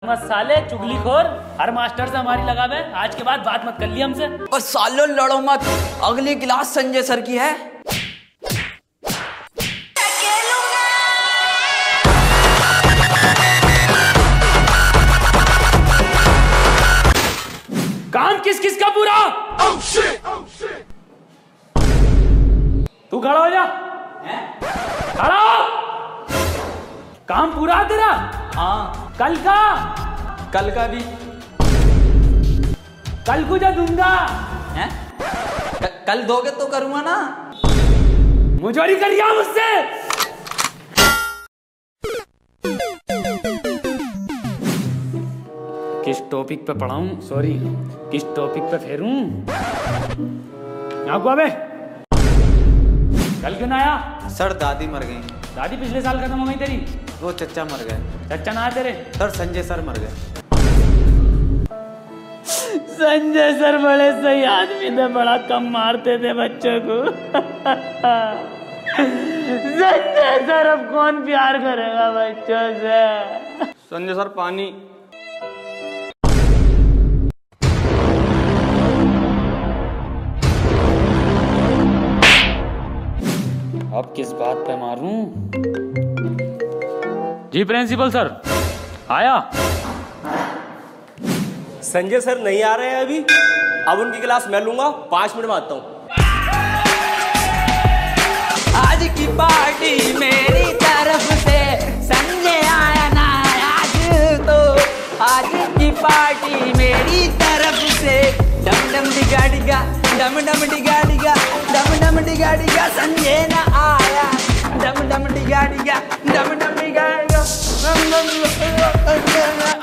साले चुगलीखोर, हर मास्टर से हमारी लगावे। आज के बाद बात मत कर ली हमसे। और सालों लड़ो मत, अगली क्लास संजय सर की है। काम किस किस का पूरा? तू खड़ा हो जा। खड़ा हो। काम पूरा तेरा? हाँ। कल का? कल का भी। कल को जा दूंगा। हैं? कल दोगे तो करूंगा ना। मुझोरी करिया मुझसे। किस टॉपिक पे पढ़ाऊं? सॉरी, किस टॉपिक पे फेरूं? यहाँ को अबे कल क्यों ना आया? सर दादी मर गई। दादी पिछले साल खत्म हो गई तेरी। वो चच्चा मर गए। चच्चा ना तेरे? सर संजय सर मर गए। संजय सर बड़े सही आदमी थे, बड़ा कम मारते थे बच्चों को। संजय सर अब कौन प्यार करेगा बच्चों से? संजय सर पानी। अब किस बात पे मारूं? जी प्रिंसिपल सर आया। संजय सर नहीं आ रहे हैं अभी, अब उनकी क्लास मैं लूंगा। 5 मिनट में आता हूँ। आज की पार्टी मेरी तरफ से संजय आया ना आज तो। आज की पार्टी मेरी तरफ से डम डम डिगा डिगा, डम डम डिगा डिगा, डम डम डिगा डिगा, संजय ना आया। डम डम डिगा डिगा, डम डम डिगा डिगा, डम डम डिगा डिगा।